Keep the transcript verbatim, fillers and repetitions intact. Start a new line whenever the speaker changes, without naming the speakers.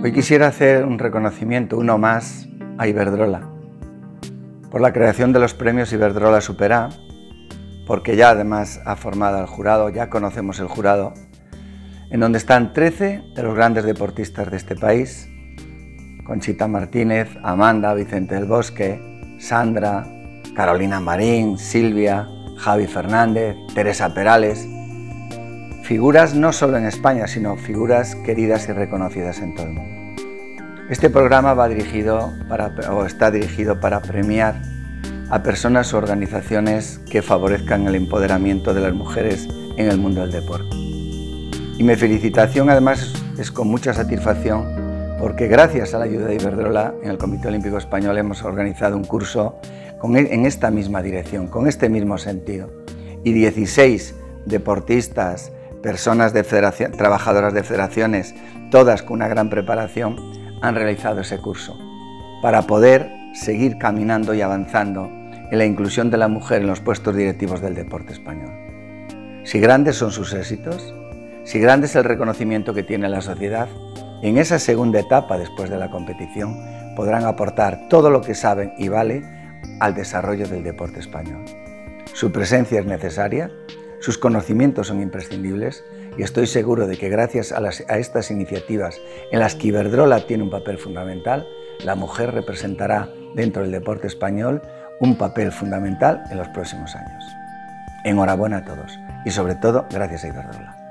Hoy quisiera hacer un reconocimiento, uno más, a Iberdrola, por la creación de los premios Iberdrola Supera, porque ya además ha formado al jurado, ya conocemos el jurado, en donde están trece de los grandes deportistas de este país: Conchita Martínez, Amanda, Vicente del Bosque, Sandra, Carolina Marín, Silvia, Javi Fernández, Teresa Perales. Figuras no solo en España, sino figuras queridas y reconocidas en todo el mundo. Este programa va dirigido para, o está dirigido para premiar a personas o organizaciones que favorezcan el empoderamiento de las mujeres en el mundo del deporte. Y mi felicitación además es con mucha satisfacción, porque gracias a la ayuda de Iberdrola en el Comité Olímpico Español hemos organizado un curso con, en esta misma dirección, con este mismo sentido, y dieciséis deportistas, personas de federación, trabajadoras de federaciones, todas con una gran preparación, han realizado ese curso para poder seguir caminando y avanzando en la inclusión de la mujer en los puestos directivos del deporte español. Si grandes son sus éxitos, si grande es el reconocimiento que tiene la sociedad, en esa segunda etapa después de la competición podrán aportar todo lo que saben y vale al desarrollo del deporte español. Su presencia es necesaria, sus conocimientos son imprescindibles y estoy seguro de que gracias a, las, a estas iniciativas en las que Iberdrola tiene un papel fundamental, la mujer representará dentro del deporte español un papel fundamental en los próximos años. Enhorabuena a todos y sobre todo gracias a Iberdrola.